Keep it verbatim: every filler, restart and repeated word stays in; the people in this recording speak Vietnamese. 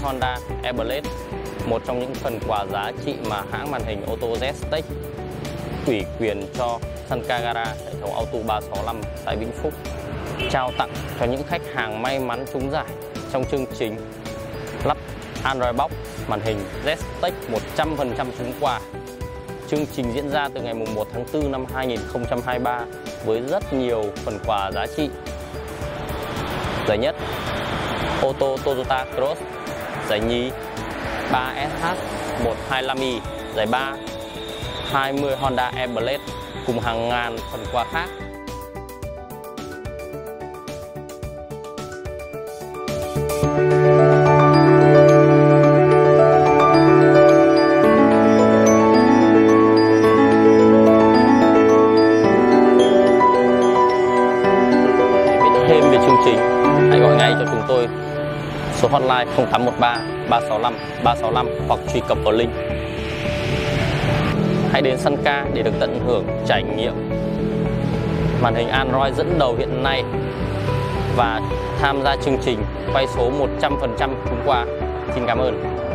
Honda Airblade, một trong những phần quà giá trị mà hãng màn hình ô tô Z-Tech ủy quyền cho Suncar Gara hệ thống Auto ba sáu năm tại Vĩnh Phúc trao tặng cho những khách hàng may mắn trúng giải trong chương trình lắp Android Box màn hình Z-Tech một trăm phần trăm trúng quà. Chương trình diễn ra từ ngày mùng một tháng tư năm hai nghìn không trăm hai mươi ba với rất nhiều phần quà giá trị. Giải nhất, ô tô Toyota Cross. Giải nhì, ba S H một hai lăm i. Giải ba, hai mươi Honda Airblade cùng hàng ngàn phần quà khác. Thêm về chương trình, hãy gọi ngay cho chúng tôi số hotline không tám một ba ba sáu năm ba sáu năm hoặc truy cập vào link. Hãy đến Suncar để được tận hưởng trải nghiệm màn hình Android dẫn đầu hiện nay và tham gia chương trình quay số một trăm phần trăm trúng quà. Xin cảm ơn.